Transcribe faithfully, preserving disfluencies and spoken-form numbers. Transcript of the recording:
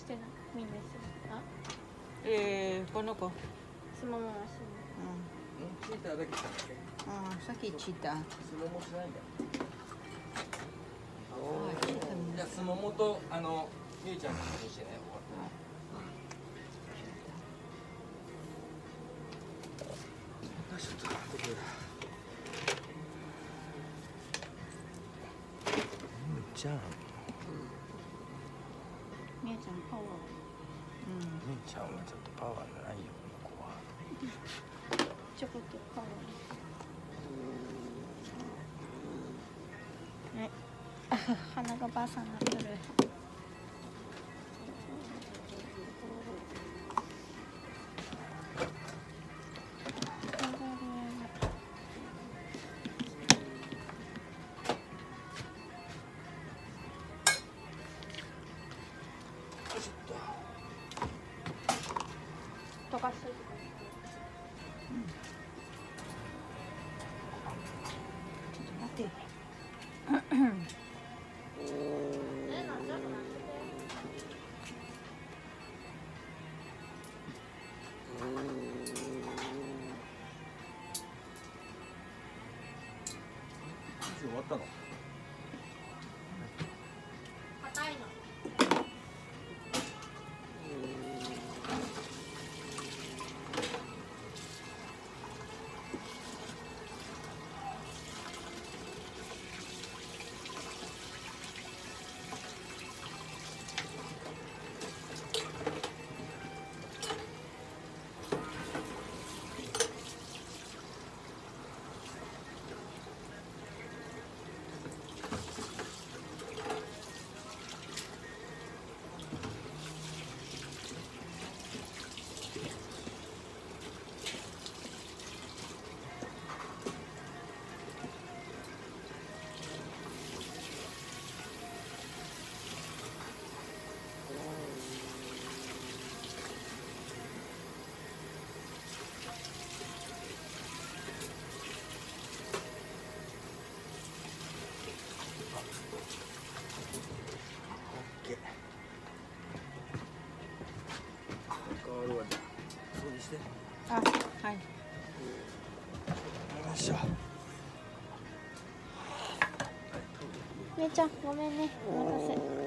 してない。みんなしてない。あ、 えー、この子。 スモモはしてない。 うん。 チーターだけしたんだっけ？ うん、さっきチーター。 スモモしないんだ。 あ、チーターも。 じゃあスモモとあのゆいちゃんの話してね。ちょっと待ってくれ。じゃあ。 みやちゃんパワー。 うん。 みーちゃんはちょっとパワーがないよ、この子は。 ちょこっとパワー。ね、鼻がばあさんになってる。溶かしといてください。 待って。 終わったの？ 硬いの。 あ、はい。 よいしょ。 みやちゃん、ごめんね、お待たせ。